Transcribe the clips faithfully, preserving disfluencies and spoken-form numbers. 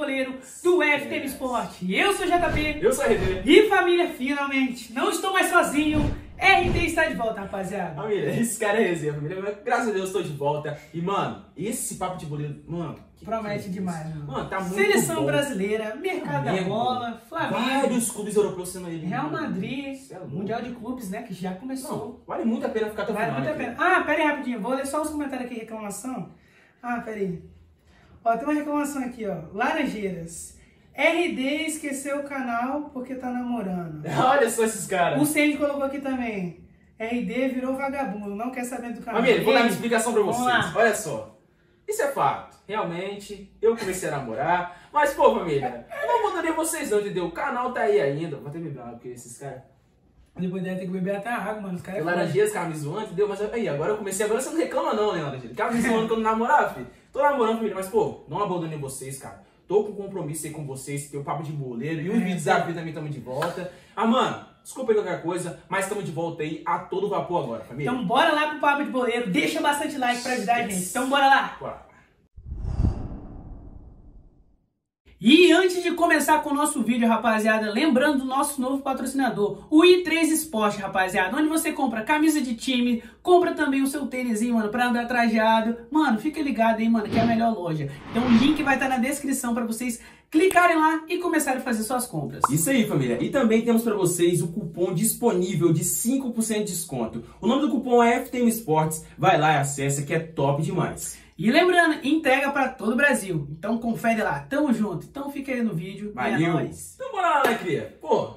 boleiro do F T M Sport. Eu sou o J P. Eu sou a R D. E família, finalmente, não estou mais sozinho. R D está de volta, rapaziada. Família, esse cara é resenha, família. Graças a Deus, estou de volta. E, mano, esse papo de boleiro, mano... Promete que... demais, mano. Mano, tá muito Seleção bom. brasileira, mercado da bola, Flamengo. Vários clubes europeus sendo ele. Real Madrid, é Mundial de Clubes, né, que já começou. Não, vale muito a pena ficar até o Vale final. muito a pena. Ah, pera aí rapidinho, vou ler só os comentários aqui, reclamação. Ah, pera aí. Ó, tem uma reclamação aqui, ó. Laranjeiras. R D esqueceu o canal porque tá namorando. Olha só esses caras. O Sage colocou aqui também. R D virou vagabundo, não quer saber do canal. Família, vou dar uma explicação pra Vamos vocês. lá. Olha só. Isso é fato. Realmente, eu comecei a namorar. Mas, pô, família, eu não abandonei vocês não, entendeu? O canal tá aí ainda. Vou até beber água, porque esses caras... Depois deve ter que beber até água, mano. Os caras... Laranjeiras, cara me zoando, entendeu? Mas aí, agora eu comecei. Agora você não reclama não, né, Laranjeira? Cara me zoando quando namorar, filho. Tô namorando, família, mas, pô, não abandonei vocês, cara. Tô com compromisso aí com vocês, tem o papo de boleiro. E os É, vídeos da vida também estamos de volta. Ah, mano, desculpa aí qualquer coisa, mas estamos de volta aí a todo vapor agora, família. Então bora lá pro papo de boleiro. Deixa bastante like pra ajudar a gente. Então bora lá. Bora. E antes de começar com o nosso vídeo, rapaziada, lembrando do nosso novo patrocinador, o I três Sport, rapaziada, onde você compra camisa de time, compra também o seu tênisinho, mano, pra andar trajado. Mano, fica ligado aí, mano, que é a melhor loja. Então o link vai estar na descrição pra vocês clicarem lá e começarem a fazer suas compras. Isso aí, família. E também temos para vocês o cupom disponível de cinco por cento de desconto. O nome do cupom é F T M Sports. Vai lá e acessa, que é top demais. E lembrando, entrega pra todo o Brasil. Então confere lá, tamo junto. Então fica aí no vídeo. Valeu. E é nóis. Então bora lá, né, cria? Pô,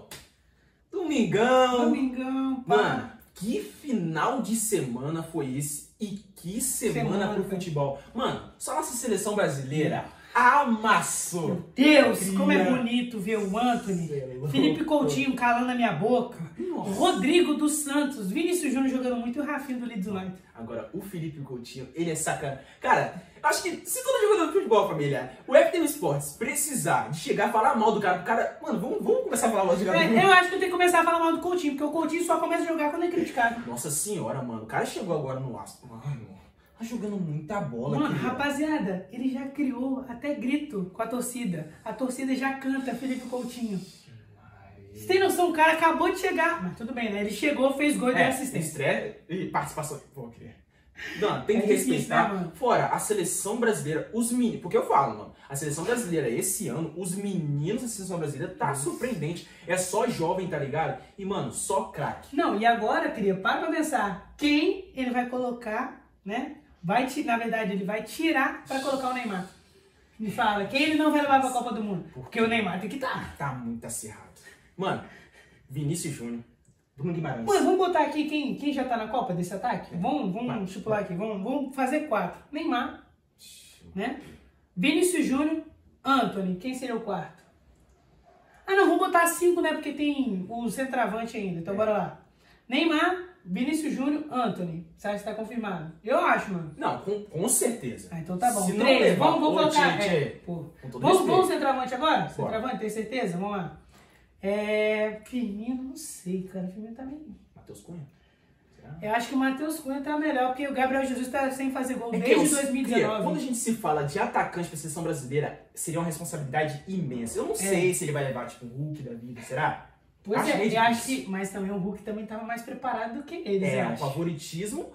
domingão. Domingão, pá. Mano, que final de semana foi esse? E que semana, Semana, pro cara. futebol. Mano, só nossa seleção brasileira amassou. Meu Deus, Cria. como é bonito ver o Anthony, Cê é louco. Felipe Coutinho calando a minha boca, Nossa. Rodrigo dos Santos, Vinícius Júnior jogando muito e o Rafinha do Leeds United. Agora, o Felipe Coutinho, ele é sacana. Cara, acho que se todo jogador de futebol, família, o F T M Sports precisar de chegar a falar mal do cara, o cara, mano, vamos, vamos começar a falar mal do jogador. É, eu acho que eu tenho que começar a falar mal do Coutinho, porque o Coutinho só começa a jogar quando é criticado. Nossa senhora, mano, o cara chegou agora no Aston. Mano, tá jogando muita bola. Mano, querido. rapaziada, ele já criou até grito com a torcida. A torcida já canta Felipe Coutinho. Você tem noção, o cara acabou de chegar. Mas tudo bem, né? Ele chegou, fez gol e deu É, assistência. estreia e participação. Pô, queria. Não, tem que É difícil, respeitar. né, mano? Fora, a seleção brasileira, os meninos. Porque eu falo, mano, a seleção brasileira esse ano, os meninos da seleção brasileira tá surpreendente. É só jovem, tá ligado? E, mano, só craque. Não, e agora, queria, para pra pensar. Quem ele vai colocar, né? Vai, ti- na verdade, ele vai tirar pra colocar o Neymar. Me fala, quem ele não vai levar pra Copa do Mundo? Porque o Neymar tem que estar. Tá muito acirrado. Mano, Vinícius Júnior, Bruno Guimarães. Mano, vamos botar aqui quem, quem já tá na Copa desse ataque? Vamos, Vai. vamos estipular aqui, vamos, vamos fazer quatro. Neymar, né? Vinícius Júnior, Anthony, quem seria o quarto? Ah não, vamos botar cinco, né? Porque tem o centroavante ainda, então É. bora lá. Neymar, Vinícius Júnior, Anthony. Você acha que tá confirmado? Eu acho, mano. Não, com, com certeza. Ah, então tá bom. Se não Três, levar vamos, vamos o colocar. Tite, É, pô. com todo Vamos, respeito. vamos centroavante agora? Bora. Centroavante, tem certeza? Vamos lá. É, Firmino, não sei, cara. Firmino tá meio... Matheus Cunha? Será? Eu acho que o Matheus Cunha tá melhor, porque o Gabriel Jesus tá sem fazer gol É que desde eu- dois mil e Cria, dezenove. Quando a gente se fala de atacante pra seleção brasileira, seria uma responsabilidade imensa. Eu não sei se ele vai levar, tipo, o Hulk da vida, será? Pois Acho é, meio eu acho difícil. que... Mas também o Hulk também tava mais preparado do que eles, É, eu um acho. favoritismo.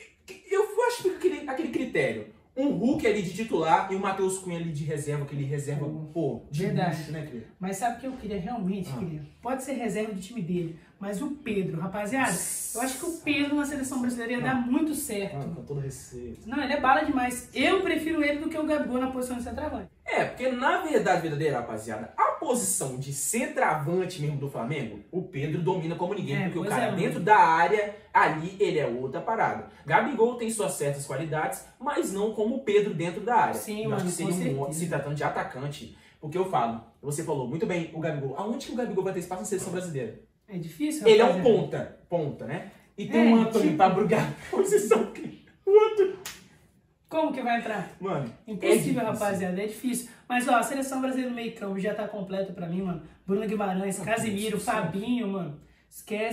Eu acho que aquele, aquele critério. Um Hulk ali de titular e o Matheus Cunha ali de reserva, aquele reserva, pô, de Verdade. luxo, né, querido? Mas sabe o que eu queria realmente, Ah. queria? Pode ser reserva do time dele, mas o Pedro, rapaziada, eu acho que o Pedro na seleção brasileira ia dar muito certo. Mano, com todo respeito. Não, ele é bala demais. Eu prefiro ele do que o Gabigol na posição de centroavante. É, porque na verdade verdadeira, rapaziada, a posição de centroavante mesmo do Flamengo, o Pedro domina como ninguém, É, porque o pois cara é, dentro mano. da área, ali ele é outra parada. Gabigol tem suas certas qualidades, mas não como o Pedro dentro da área. Sim, eu mano, acho que seria com um certeza. monte se tratando de atacante, porque eu falo, você falou muito bem, o Gabigol, aonde que o Gabigol vai ter espaço na seleção brasileira? É difícil, Ele é um rapaziada. ponta, ponta, né? E tem É, um Anthony tipo- pra brigar na posição que o Anthony... Como que vai entrar? Mano, Impossível, é difícil. rapaziada, é difícil. Mas, ó, a seleção brasileira no meio campo já tá completa pra mim, mano. Bruno Guimarães, Casimiro, Deus do céu. Fabinho, mano. Esquece.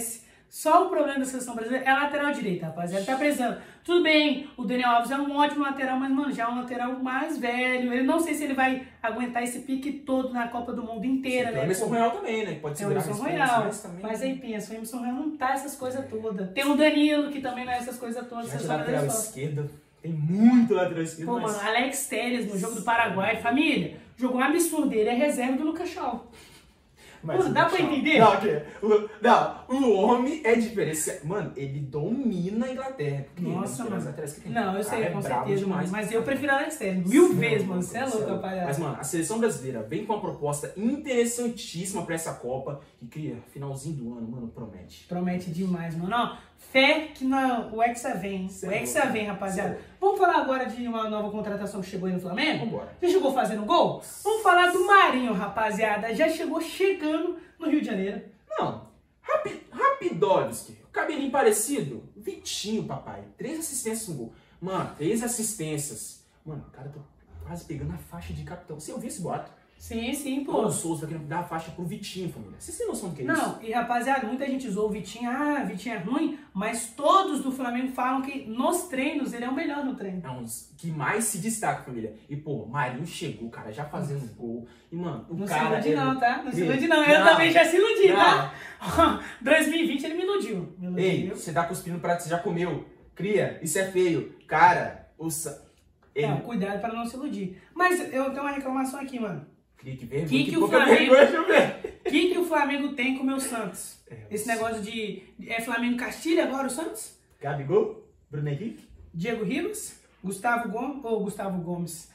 Só o problema da seleção brasileira é a lateral direita, rapaziada. Tá precisando. Tudo bem, o Daniel Alves é um ótimo lateral, mas, mano, já é um lateral mais velho. Eu não sei se ele vai aguentar esse pique todo na Copa do Mundo inteira, Sim, né? Tem o Emerson Royal também, né? Que pode Tem o segurar Emerson a Royal. mas também... Mas aí pensa, o Emerson Royal não tá essas coisas todas. Tem o Danilo, que também não é essas coisas todas. Já de seleção lateral brasileira só. esquerda, tem muito lateral esquerdo. Pô, mas... mano, Alex Telles no jogo do Paraguai, família, jogou um absurdo. Ele é reserva do Lucas Shaw. Mas Pô, dá pra entender? Não, okay. o, não, o homem é diferenciado. Mano, ele domina a Inglaterra. Nossa, mano. mano. Que tem. Não, eu sei, é com brabo certeza, demais. mano. Mas eu prefiro Alex Telles. Mil Sim, vezes, mano. Você é louco, louco. rapaziada. Mas, mano, a seleção brasileira vem com uma proposta interessantíssima pra essa Copa. Que cria finalzinho do ano, mano, promete. Promete demais, mano. Ó, fé que no, o Hexa vem. Cê o é Hexa louco. vem, rapaziada. Cê é Vamos falar agora de uma nova contratação que chegou aí no Flamengo? Vambora. Já chegou fazendo gol? Vamos falar do Marinho, rapaziada. Já chegou chegando no Rio de Janeiro. Não, rapi, Rapidovski, cabelinho parecido. Vitinho, papai. Três assistências no gol. Mano, três assistências. Mano, o cara tá quase pegando a faixa de capitão. Você ouviu esse boato? Sim, sim, pô. Paulo Souza tá querendo dar a faixa pro Vitinho, família. Vocês têm noção do que é isso? Não, e rapaziada, muita gente zoou o Vitinho, ah, Vitinho é ruim, mas todos do Flamengo falam que nos treinos ele é o melhor no treino. É um dos que mais se destaca, família. E, pô, Marinho chegou, cara, já fazendo gol. E, mano, o Não cara... se ilude é- não, tá? Não se Ei, ilude não. Eu não, também já se iludi, não. tá? dois mil e vinte ele me iludiu. Me iludiu. Ei, você tá cuspindo prato que você já comeu. Cria, isso é feio. Cara, o... sa- Ele... Não, cuidado para não se iludir. Mas eu tenho uma reclamação aqui, mano. Cria, que vergonha. Que que o pouca Flamengo- vergonha, deixa eu ver. O que, que o Flamengo tem com o meu Santos? É, Esse o negócio de... É Flamengo Castilha agora o Santos? Gabigol, Bruno Henrique. Diego Ribas? Gustavo Gomes? Ou Gustavo Gomes?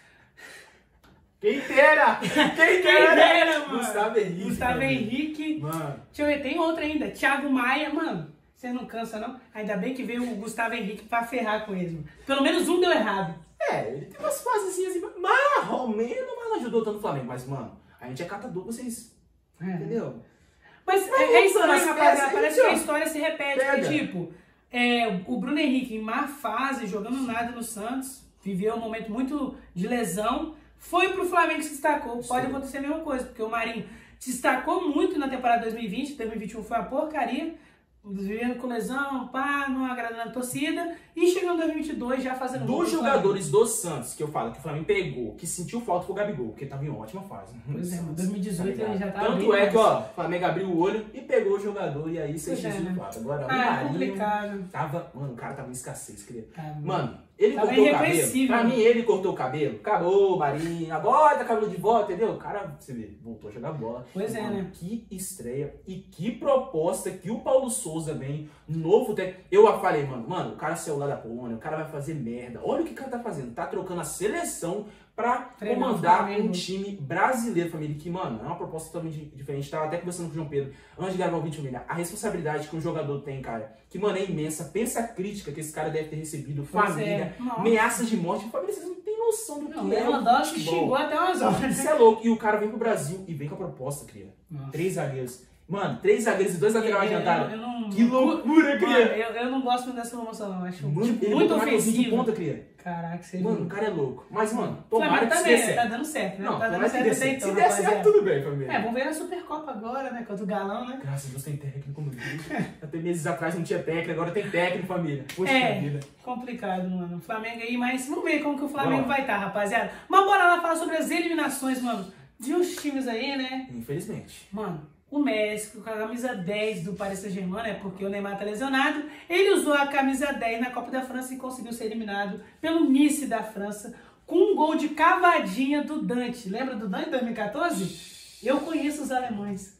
Quem dera! Quem dera, dera, mano? Gustavo Henrique. Gustavo família. Henrique. Mano, Deixa eu ver, tem outra ainda. Thiago Maia, mano. Você não cansa, não? Ainda bem que veio o Gustavo Henrique pra ferrar com eles, mano. Pelo menos um deu errado. é, ele tem umas fases assim, assim, mais ou menos, mas não ajudou tanto o Flamengo. Mas, mano, a gente é catador, vocês, É. entendeu? Mas Mas é, é vamos estranho, nas rapaziada. peças, Parece gente, que a ó. história se repete. Pega. Que, tipo, é, o Bruno Henrique em má fase, jogando nada no Santos, viveu um momento muito de lesão, foi pro Flamengo que se destacou. Pode Sim. acontecer a mesma coisa, porque o Marinho se destacou muito na temporada dois mil e vinte, dois mil e vinte e um foi uma porcaria, vivendo com lesão, pá, não agradando a torcida, e chegando em dois mil e vinte e dois já fazendo gol Dos pro jogadores do Santos, que eu falo, que o Flamengo pegou, que sentiu falta, foi o Gabigol, porque tava em ótima fase. Pois é, mano, dois mil e dezoito ele já tava Tanto bem é que, mais. ó, o Flamengo abriu o olho e pegou o jogador, e aí você Pois é, sentiu né? falta. Agora, o Ah, é Marinho complicado. tava... Mano, o cara tava em escassez, queria. Tá, Mano, ele Tava cortou o cabelo. irreconhecível. Pra mim, ele cortou o cabelo. Acabou, Marinho. Agora tá cabelo de volta, entendeu? O cara, você vê, voltou a jogar bola. Pois é, Mano, né? Que estreia e que proposta que o Paulo Souza vem, novo técnico. Eu falei, mano, mano, o cara saiu lá da Polônia, o cara vai fazer merda. Olha o que o cara tá fazendo. Tá trocando a seleção pra Treinar o comandar Flamengo. um time brasileiro, família. Que, mano, é uma proposta totalmente diferente. Tava até conversando com o João Pedro antes de gravar o vídeo, família. A responsabilidade que um jogador tem, cara, que, mano, é imensa. Pensa a crítica que esse cara deve ter recebido, Pois família, é. Nossa. ameaças de morte. Família, vocês não têm noção do Não, que é o Lewandowski futebol. xingou até umas horas. Isso é louco. E o cara vem pro Brasil e vem com a proposta, cria. Nossa. Três zagueiros. Mano, três zagueiros e dois laterais Eu- adiantados. eu não- Que loucura, Mano, cria. eu, eu não gosto muito dessa promoção, não. Acho Mano, tipo, ele muito botou Marquinhos de ofensivo. ponta, cria. Caraca, você Mano, o cara é louco. Mas, mano, o tomara Flamengo que tá isso dê bem, certo. tá dando certo, né? Não, tá dando tomara que certo dê até certo. então, Se der certo, rapaziada. tudo bem, família. É, vamos ver na Supercopa agora, né? Contra o Galão, né? Graças a Deus tem técnico no vídeo. Até meses atrás não tinha técnico, agora tem técnico, família. Poxa É, vida. complicado, mano. O Flamengo aí, mas vamos ver como que o Flamengo Bora. vai estar, rapaziada. Mas bora lá falar sobre as eliminações, mano. De uns times aí, né? Infelizmente. Mano, o Messi, com a camisa dez do Paris Saint-Germain, né? Porque o Neymar tá lesionado. Ele usou a camisa dez na Copa da França e conseguiu ser eliminado pelo Nice da França com um gol de cavadinha do Dante. Lembra do Dante em dois mil e quatorze? Eu conheço os alemães.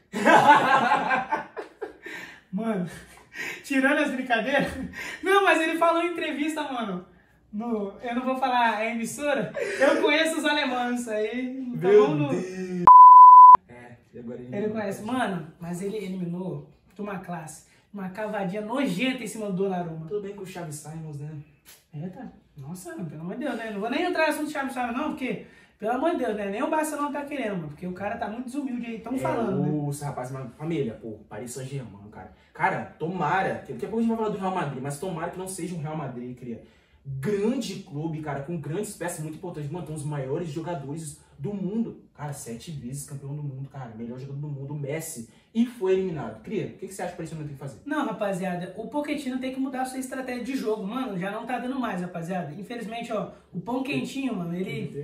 Mano, tirando as brincadeiras. Não, mas ele falou em entrevista, mano. No, eu não vou falar a emissora. Eu conheço os alemães. Aí. Então Meu vamos no- Deus. É, e agora ele... Ele conhece. Mano, mas ele eliminou de uma classe. Uma cavadinha nojenta em cima do Donnarumma. Tudo bem com o Xavi Simons, né? Eita. Nossa, pelo amor de Deus, né? Não vou nem entrar no assunto de Xavi Simons, não, porque, pelo amor de Deus, né? Nem o Barcelona tá querendo, mano. Porque o cara tá muito desumilde aí. Tão É, falando, né? o rapaz, mas família, pô, Paris Saint-Germain, cara. Cara, tomara, que daqui a pouco a gente vai falar do Real Madrid, mas tomara que não seja um Real Madrid, cria. grande clube, cara, com grandes peças muito importantes. Mano, tem os maiores jogadores do mundo. Cara, sete vezes campeão do mundo, cara, melhor jogador do mundo, o Messi. E foi eliminado. Cria, o que, que você acha que o Paris Saint-Germain tem que fazer? Não, rapaziada, o Pochettino tem que mudar a sua estratégia de jogo, mano. Já não tá dando mais, rapaziada. Infelizmente, ó, o pão quentinho, mano, ele...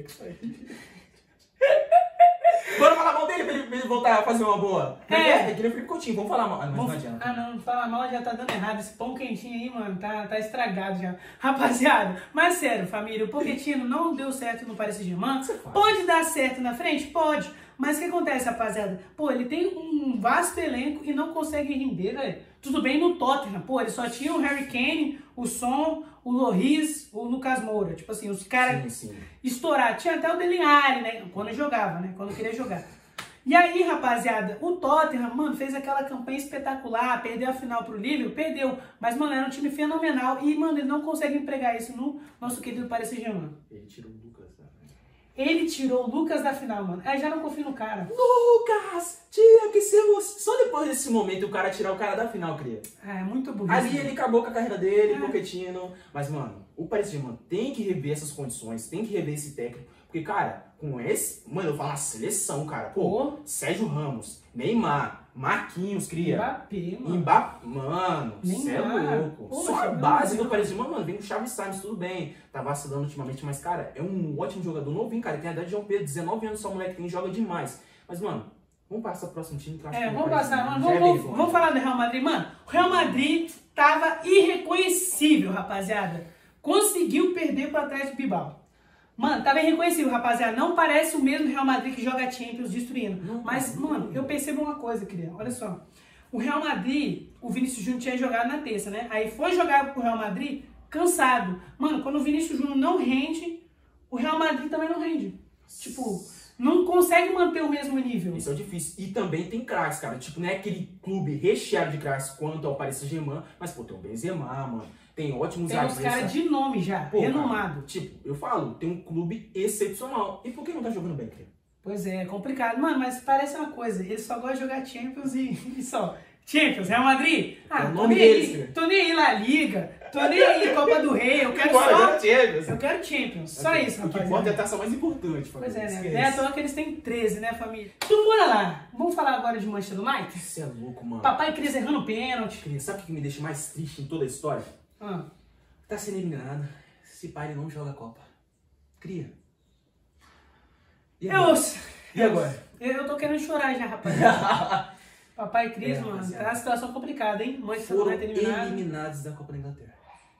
Bora falar mal dele pra ele, pra ele voltar a fazer uma boa. É. É, é que nem o Felipe Coutinho, vamos falar mal. Ah, mas Vamos... não adianta. Ah, não, não fala mal, já tá dando errado. Esse pão quentinho aí, mano, tá, tá estragado já. Rapaziada, mas sério, família, o Pochettino não deu certo no Paris Saint-Germain. Pode dar certo na frente? Pode. Mas o que acontece, rapaziada? Pô, ele tem um vasto elenco e não consegue render, velho. Tudo bem no Tottenham, pô, ele só tinha o Harry Kane, o Son, o Lloris, o Lucas Moura. Tipo assim, os caras estouraram. Tinha até o Dele Alli, né? Quando jogava, né? Quando queria jogar. E aí, rapaziada, o Tottenham, mano, fez aquela campanha espetacular, perdeu a final pro Liverpool, perdeu. Mas, mano, era um time fenomenal e, mano, ele não consegue empregar isso no nosso querido Paris Saint-Germain. Ele tirou o Lucas da final. Ele tirou o Lucas da final, mano. Aí já não confio no cara. Lucas, tinha que ser você. Só depois desse momento o cara tirar o cara da final, cria. Ah, é muito burrice. Ali ele acabou com a carreira dele, É. Pochettino. Mas, mano, o Paris Saint-Germain tem que rever essas condições, tem que rever esse técnico. Porque, cara, com esse... Mano, eu falo uma seleção, cara. Pô, Pô. Sérgio Ramos, Neymar, Marquinhos, cria. Mbappé, mano. Mbappé, mano, você é Neymar. louco. Pô, Só a mas base não- do Paris Saint-Germain, mano, vem com Xavi Simons, tudo bem. Tá vacilando ultimamente, mas, cara, é um ótimo jogador novinho, cara. Ele tem a idade de João Pedro, dezenove anos, só moleque tem, joga demais. Mas, mano, vamos passar pro próximo time. Que eu acho É, que vamos o Paris passar, mano. Saint-Germain Vamos, já é vamos, vergonha. vamos falar do Real Madrid, mano. O Real Madrid tava irreconhecível, rapaziada. Conseguiu perder pro Atlético Bilbao. Mano, tava irreconhecível, rapaziada. Não parece o mesmo Real Madrid que joga Champions destruindo. Não, Mas, não. mano, eu percebo uma coisa, querido. Olha só. O Real Madrid, o Vinícius Júnior tinha jogado na terça, né? Aí foi jogar pro Real Madrid cansado. Mano, quando o Vinícius Júnior não rende, o Real Madrid também não rende. Tipo, não consegue manter o mesmo nível. Isso é difícil. E também tem craques, cara. Tipo, não é aquele clube recheado de craques quanto ao Paris Saint-Germain, mas, pô, tem o Benzema, mano. Tem ótimos Tem uns zagueiros, caras sabe? de nome já, Pô, renomado. cara, tipo, eu falo, tem um clube excepcional. E por que não tá jogando bem, cara? Pois é, é complicado. Mano, mas parece uma coisa. Ele só gosta de jogar Champions e, e só. Champions, Real Madrid. Ah, É o tô nome nem deles, aí. filho. Tô nem aí La Liga. Tô nem aí Copa do Rei. Eu quero Bora, só... agora Champions. Eu quero Champions. Só Ok, isso, O que importa é a rapaziada. taça mais importante, Pois é, né? Esquece. É à toa que eles têm treze, né, família? Então bora lá. Vamos falar agora de Manchester United? Você é louco, mano. Papai Cris errando pênalti. Cria, sabe o que me deixa mais triste em toda a história? Ah, Tá sendo eliminado. Esse pai não joga a Copa. Cria. E eu... agora? E agora? Eu, eu tô querendo chorar já, rapaziada. Papai Cris, É, mano, rapaziada. tá uma situação complicada, hein? Manchester Foram United eliminado. eliminados da Copa da Inglaterra.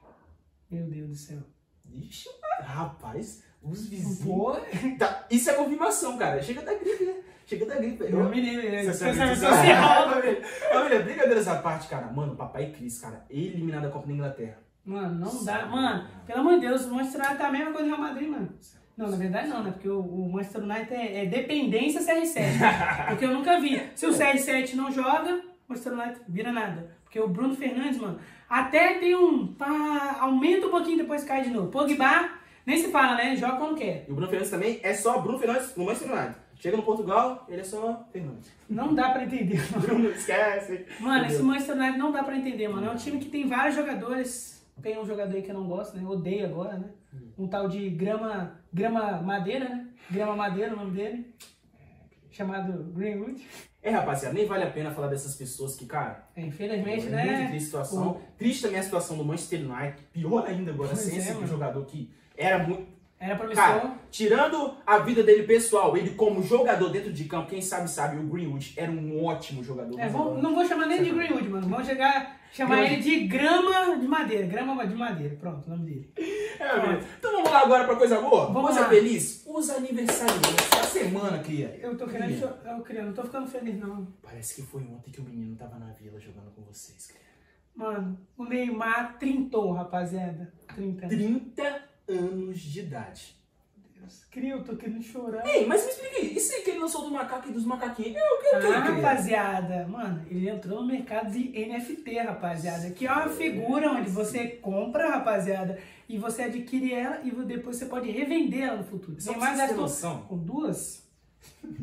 Meu Deus do céu. Ixi, rapaz, os vizinhos. Pô, Tá, isso é confirmação, cara. Chega da gripe, né? Chega da gripe. eu me lembro, né? Você sabe Distanciamento disso? social. Família, família, brincadeiras à parte, cara. Mano, papai Cris, cara, eliminado da Copa da Inglaterra. Mano, não dá. Sabe, Mano, cara. pelo amor de Deus, o Manchester United tá a mesma coisa do Real Madrid, mano. Não, na verdade não, né? Porque o, o Manchester United é, é dependência C R sete. Porque eu nunca vi. Se o C R sete não joga, o Manchester United vira nada. Porque o Bruno Fernandes, mano, até tem um... Pá, aumenta um pouquinho, depois cai de novo. Pogba, nem se fala, né? Joga quando quer. E o Bruno Fernandes também é só Bruno Fernandes no Manchester United. Chega no Portugal, ele é só Fernandes. Não dá pra entender, mano. Bruno, esquece. Mano, esse Entendeu? Manchester United não dá pra entender, mano. É um time que tem vários jogadores. Tem um jogador aí que eu não gosto, né? Eu odeio agora, né? Um tal de Grama, Grama Madeira, né? Grama Madeira, o nome dele. Chamado Greenwood. É, rapaziada, nem vale a pena falar dessas pessoas que, cara... É, infelizmente, é né? muito triste a situação. O- Triste também a situação do Manchester United. Pior ainda agora, Pois sem é, esse mano. jogador que era muito... Era promissor. Cara, tirando a vida dele pessoal, ele como jogador dentro de campo, quem sabe sabe, o Greenwood era um ótimo jogador. É, vou- não vou chamar nem de Greenwood, mano. Vamos chegar, chamar Grande. ele de Grama de Madeira. Grama de Madeira. Pronto, o nome dele. É, beleza. Então vamos lá agora pra coisa boa? Vamos coisa lá. feliz? Os aniversariantes da semana, cria. Eu tô querendo... Cria. cho- Eu queria, não tô ficando feliz, não. Parece que foi ontem que o menino tava na vila jogando com vocês, cria. Mano, o Neymar trintou, rapaziada. trinta. trinta anos de idade. Cria, eu tô querendo chorar. Ei, mas me explica aí, isso aí que ele lançou do macaco e dos macaquinhos, é o que eu Ah, quero, rapaziada, mano, ele entrou no mercado de N F T, rapaziada, que é uma figura onde você compra, rapaziada, e você adquire ela e depois você pode revender ela no futuro. Só Tem pra mais vocês terem gastou noção. com duas?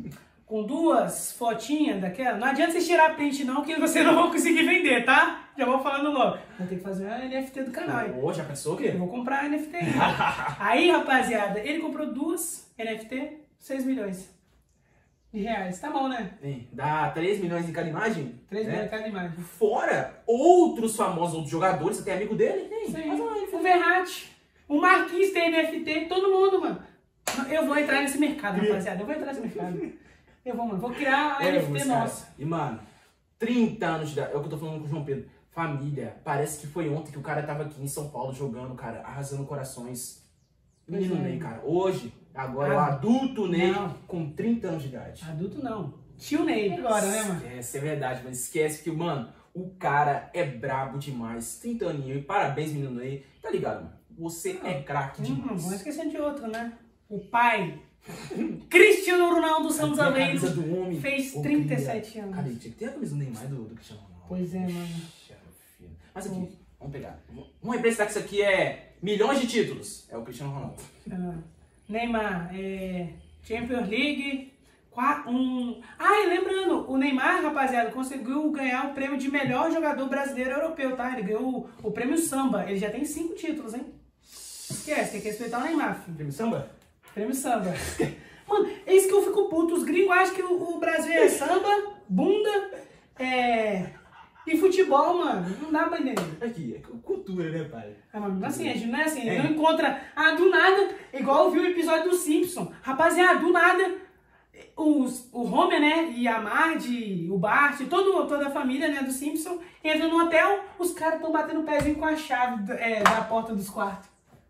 com duas fotinhas daquela. Não adianta você tirar print não, que você não vai conseguir vender, tá? Já vou falando logo. Vou ter que fazer uma N F T do canal. Ô, já pensou o quê? Eu vou comprar a N F T aí. Aí, rapaziada, ele comprou duas N F T, seis milhões de reais. Tá bom, né? Sim, dá três milhões em cada imagem? três né? milhões em cada imagem. Fora outros famosos, outros jogadores. Você tem amigo dele? Tem. Sim. Mas, olha, ele O Verratti, o Marquinhos tem N F T, todo mundo, mano. Eu vou entrar nesse mercado, rapaziada. Eu vou entrar nesse mercado. Eu vou, mano. Vou criar a É, N F T mas, nossa. cara, e, mano, trinta anos de idade. É o que eu tô falando com o João Pedro. Família. Parece que foi ontem que o cara tava aqui em São Paulo jogando, cara, arrasando corações. Menino Pois é. Ney, cara. Hoje, agora Ah, o adulto Ney não. com trinta anos de idade. Adulto não. Tio Ney agora, né, mano? Esquece, é verdade, mas esquece que, mano, o cara é brabo demais. trinta aninhos. E parabéns, menino Ney. Tá ligado, mano? Você é craque Não, não demais. vou esquecer de outro, né? O pai, Cristiano Ronaldo Santos Cadê a camisa Aveiro, do homem? fez Ô, trinta e cria. sete anos. Cadê? Tinha que ter a camisa do Neymar do, do Cristiano Ronaldo. Pois é, mano. Puxa, filho. Mas aqui, vamos pegar. Vamos representar que isso aqui é milhões de títulos. É o Cristiano Ronaldo. Ah, Neymar, é, Champions League, qua- um... Ah, e lembrando, o Neymar, rapaziada, conseguiu ganhar o prêmio de melhor jogador brasileiro europeu, tá? Ele ganhou o, o prêmio Samba. Ele já tem cinco títulos, hein? Esquece, tem que respeitar o Neymar, filho. Prêmio samba? Prêmio Samba. Mano, é isso que eu fico puto. Os gringos acham que o, o Brasil é samba, bunda, é... e futebol, mano. Não dá pra entender. Aqui, é cultura, né, pai? Ah, mano, assim, a gente não é assim. É. Não encontra... Ah, do nada, igual eu vi o episódio do Simpson. Rapaziada, do nada, os, o Homer, né, e a Marge, o Bart, todo, toda a família, né, do Simpson, entram no hotel, os caras estão batendo o pezinho com a chave é, da porta dos quartos.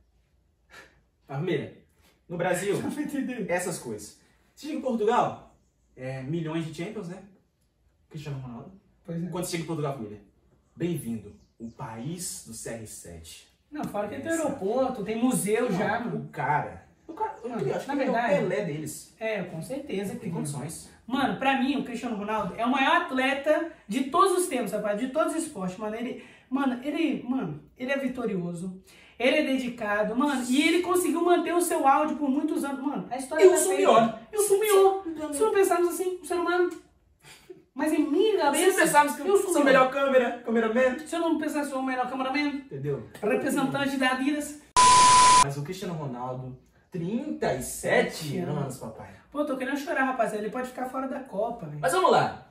Família, no Brasil, Não entendeu? essas coisas. Se chega em Portugal, é milhões de Champions, né? Cristiano Ronaldo. Pois é. Quando chega em Portugal, família, bem-vindo, o país do C R sete. Não, fora que tem Essa- aeroporto, tem museu já, Não, mano. O cara, o cara, eu Não, queria- acho na que ele é o verdade- Pelé deles. É, com certeza que Tem condições. Mano, pra mim, o Cristiano Ronaldo é o maior atleta de todos os tempos, rapaz, de todos os esportes, mano. Ele, mano, ele, mano, ele é vitorioso, ele é dedicado, mano, e ele conseguiu manter o seu áudio por muitos anos, mano. A história Eu tá sou o feita. melhor. Eu sou o melhor. Se não pensarmos assim, um ser humano. Mas em minha cabeça, Se pensarmos que eu eu sou sou o melhor câmera, cameraman, Se eu não pensar que eu sou o melhor cameraman, entendeu? representante da Adidas. Mas o Cristiano Ronaldo, trinta e sete anos, papai. Pô, tô querendo chorar, rapaziada. Ele pode ficar fora da Copa, velho. Mas vamos lá.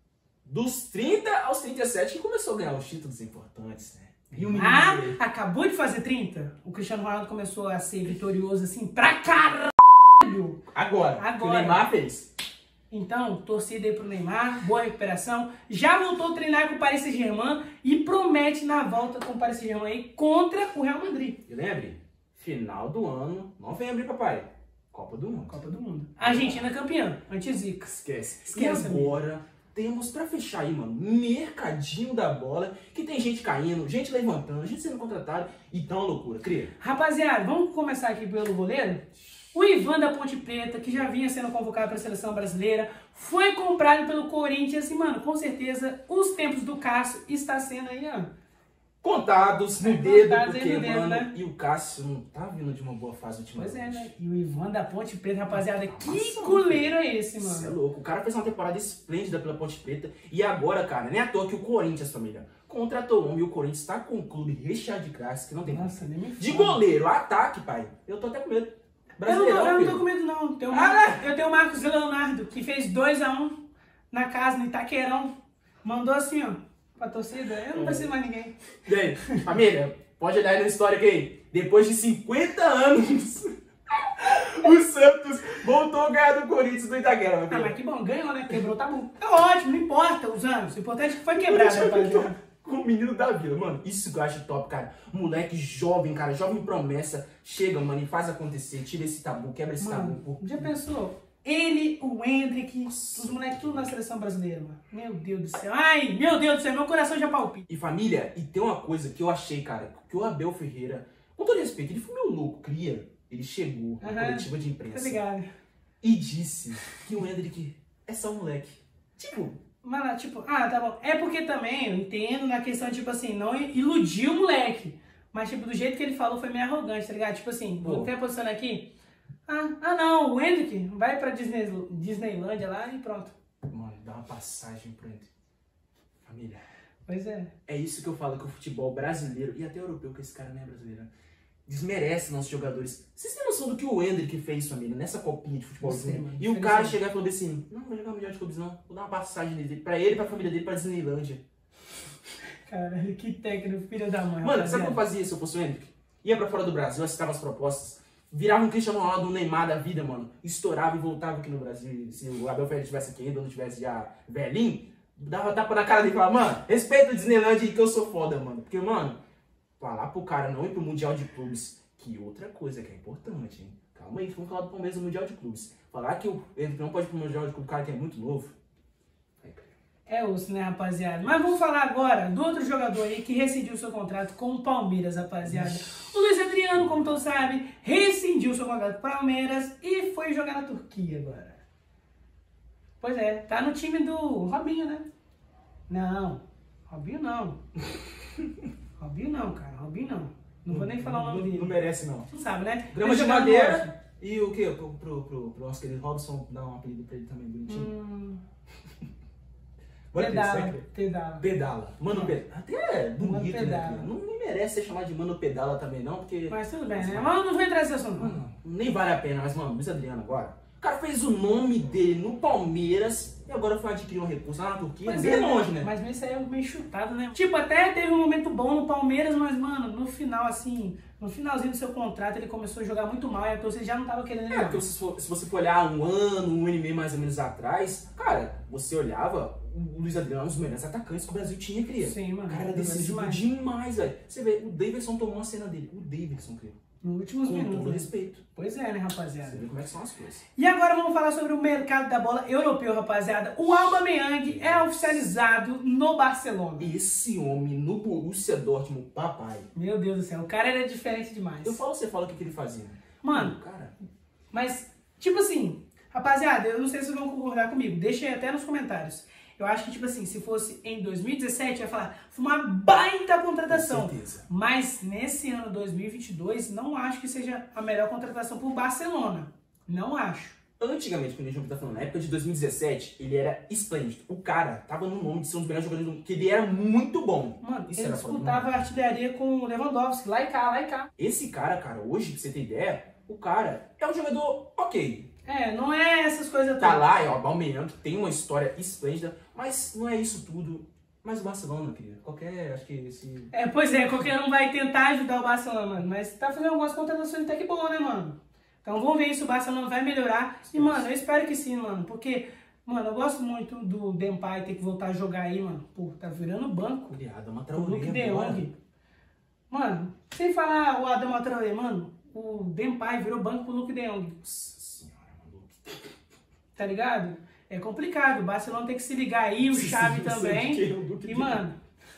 Dos trinta aos trinta e sete, que começou a ganhar os títulos importantes, né? E o menino Ah, dele. acabou de fazer trinta. O Cristiano Ronaldo começou a ser vitorioso assim pra caralho. Agora, que o Agora. Neymar fez. Então, torcida aí pro Neymar, boa recuperação. Já voltou a treinar com o Paris Saint-Germain e promete na volta com o Paris Saint-Germain aí contra o Real Madrid. E lembre, final do ano, novembro, hein, papai? Copa do Mundo. Copa do Mundo. Argentina campeã, anti-zica. Esquece. Esquece, E agora, temos pra fechar aí, mano, mercadinho da bola, que tem gente caindo, gente levantando, gente sendo contratada, e tá uma loucura, cria. Rapaziada, vamos começar aqui pelo goleiro? O Ivan da Ponte Preta, que já vinha sendo convocado para a seleção brasileira, foi comprado pelo Corinthians e, mano, com certeza, os tempos do Cássio está sendo aí, ó. Contados no É, dedo, contados aí porque, no dedo, mano, né? e o Cássio não tá vindo de uma boa fase ultimamente. Pois é, né? E o Ivan da Ponte Preta, rapaziada, que Nossa, goleiro é esse, Você é mano? louco. O cara fez uma temporada esplêndida pela Ponte Preta. E agora, cara, nem à toa que o Corinthians, família, contratou o homem e o Corinthians tá com um clube recheado de craques que não tem Nossa, nem me de fala. goleiro, ataque, pai. Eu tô até com medo. Eu não, Brasileirão, eu não tô filho. com medo, não. Tem o Ah, Mar... Eu tenho o Marcos Leonardo, que fez dois a um na casa, no Itaquerão. Mandou assim, ó, pra torcida. Eu não preciso mais ninguém. E aí, família, pode olhar aí no histórico aí. Depois de cinquenta anos, o Santos voltou a ganhar do Corinthians do Itaquera, meu Ah, filho. mas que bom, ganhou, né? Quebrou o tabu. É ótimo, não importa os anos. O importante é que foi quebrado, rapaziada. Com o menino da vila, mano, isso que eu acho top, cara. Moleque jovem, cara, jovem promessa. Chega, mano, e faz acontecer. Tira esse tabu, quebra esse tabu. Mano, pô. já pensou? Ele, o Hendrick, os moleques tudo na seleção brasileira, mano. Meu Deus do céu. Ai, meu Deus do céu, meu coração já palpita. E família, e tem uma coisa que eu achei, cara, que o Abel Ferreira, com todo respeito, ele foi meu louco, cria. Ele chegou na Aham. coletiva de Tá imprensa ligado? e disse que o Hendrick é só um moleque. Tipo, Mano, tipo, ah, tá bom. É porque também, eu entendo na questão, tipo assim, não iludir o moleque. Mas, tipo, do jeito que ele falou foi meio arrogante, tá ligado? Tipo assim, vou Pô. até posicionar aqui. Ah, ah não, o Endrick vai pra Disney, Disneylândia lá e pronto. Mano, dá uma passagem pro Endrick. Família. Pois é. É isso que eu falo, que o futebol brasileiro, e até europeu, que esse cara não é brasileiro, desmerece nossos jogadores. Vocês têm noção do que o Endrick fez, família, nessa copinha de futebol? Sim, e o cara chegar e falar assim, não, não vou jogar Mundial de Clubes não, vou dar uma passagem dele, pra ele e pra família dele pra Disneylândia. Caralho, que técnico, filho da mãe. Mano, sabe o que eu fazia se eu fosse o Endrick? Ia pra fora do Brasil, assistava as propostas, virava um Cristiano Ronaldo, um Neymar da vida, mano, estourava e voltava aqui no Brasil. Se o Abel Ferreira estivesse aqui ainda, ou não tivesse já velhinho, dava tapa na cara dele e falava, mano, respeita o Disneylândia aí que eu sou foda, mano. Porque, mano, falar pro cara não ir pro Mundial de Clubes, que outra coisa que é importante, hein? Calma aí, vamos falar do Palmeiras no Mundial de Clubes. Falar que o Endrick não pode ir pro Mundial de Clubes, cara que é muito novo. É osso, né, rapaziada? Mas vamos falar agora do outro jogador aí que rescindiu seu contrato com o Palmeiras, rapaziada. O Luiz Adriano, como todos sabem, rescindiu seu contrato com o Palmeiras e foi jogar na Turquia agora. Pois é, tá no time do Robinho, né? Não, Robinho não. Robinho não, cara, Robinho não. Não vou nem falar o nome dele. Não merece, não. Tu sabe, né? Grama de madeira e o quê? Pro, pro, pro, pro nosso querido Robson dar um apelido pra ele também, bonitinho. Hum... Bora Pedala, ter, pedala. Pedala. Mano, pedala. Até é bonito, pedala. né? Não me merece ser chamado de Mano Pedala também, não, porque... Mas tudo bem, né? Mas não vou entrar nesse assunto, não. Nem vale a pena, mas, mano, Luiz Adriano agora... O cara fez o nome dele no Palmeiras e agora foi adquirir um recurso lá na Turquia. Mas bem é, longe, né? Mas isso aí é meio chutado, né? Tipo, até teve um momento bom no Palmeiras, mas, mano, no final, assim... No finalzinho do seu contrato, ele começou a jogar muito mal e a torcida já não tava querendo ele. É, porque se, for, se você for olhar um ano, um ano e meio mais ou menos atrás, cara, você olhava, o Luiz Adriano é um dos melhores atacantes que o Brasil tinha, cria. Sim, mano. O cara era decisivo demais, demais velho. Você vê, o Davidson tomou uma cena dele. O Davidson, cria. Nos últimos Com minutos. todo né? respeito. Pois é, né, rapaziada? Você vê como é que são as coisas. E agora vamos falar sobre o mercado da bola europeu, rapaziada. O Aubameyang é oficializado no Barcelona. Esse homem no Borussia Dortmund, papai. Meu Deus do céu, o cara era diferente demais. Eu falo, você fala o que, que ele fazia. Mano, cara. Mas, tipo assim, rapaziada, eu não sei se vocês vão concordar comigo. Deixa aí até nos comentários. Eu acho que, tipo assim, se fosse em dois mil e dezessete, eu ia falar, foi uma baita contratação. Com certeza. Mas nesse ano dois mil e vinte e dois, não acho que seja a melhor contratação pro Barcelona. Não acho. Antigamente, quando a gente tá falando, na época de dois mil e dezessete, ele era esplêndido. O cara tava no nome de ser um dos melhores jogadores do mundo, que ele era muito bom. Mano, Isso ele era disputava a artilharia com o Lewandowski, lá e cá, lá e cá. Esse cara, cara, hoje, pra você ter ideia, o cara é um jogador ok. É, não é essas coisas Tá todas. lá, é o Aubameyang, que tem uma história esplêndida, mas não é isso tudo. Mas o Barcelona, querido, qualquer, acho que esse... É, pois é, qualquer um vai tentar ajudar o Barcelona, mano. Mas tá fazendo algumas contratações até que boas, né, mano? Então vamos ver se o Barcelona vai melhorar. E, mano, eu espero que sim, mano. Porque, mano, eu gosto muito do Depay ter que voltar a jogar aí, mano. Pô, tá virando banco. Adama O Traoré, Luke de Jong. Mano, sem falar o Adama Traoré, mano, o Depay virou banco pro Luke de Jong. Nossa senhora, maluco. Tá ligado? É complicado. O Barcelona tem que se ligar aí, o Xavi também. E, mano...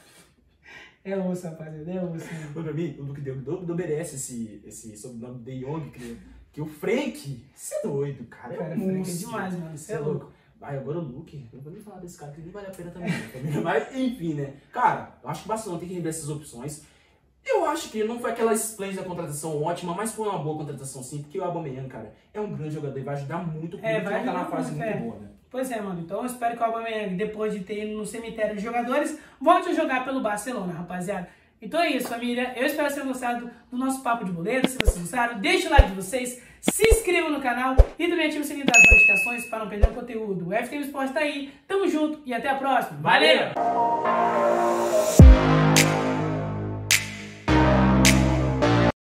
É osso, rapaziada, é osso. Pra mim, o Luke de Jong não merece esse, esse sobrenome de Jong, que, que o Frank, você é doido, cara. Cara, é o Frank é monstro. demais, mano. Você é louco. Vai, agora o Luke, eu vou nem falar desse cara, que nem vale a pena também. Mas, enfim, né? Cara, eu acho que o Barcelona tem que rever essas opções. Eu acho que não foi aquela esplêndida contratação ótima, mas foi uma boa contratação sim, porque o Aubameyang, cara, é um grande jogador e vai ajudar muito, porque É, ele vai tá na ajudar fase muito, muito é. boa, né? Pois é, mano. Então eu espero que o Aubameyang, depois de ter ido no cemitério de jogadores, volte a jogar pelo Barcelona, rapaziada. Então é isso, família. Eu espero que vocês tenham gostado do nosso papo de boleiro. Se vocês gostaram, deixa o like de vocês, se inscrevam no canal e também ative o sininho das notificações para não perder o conteúdo. O F T V Esporte tá aí. Tamo junto e até a próxima. Valeu!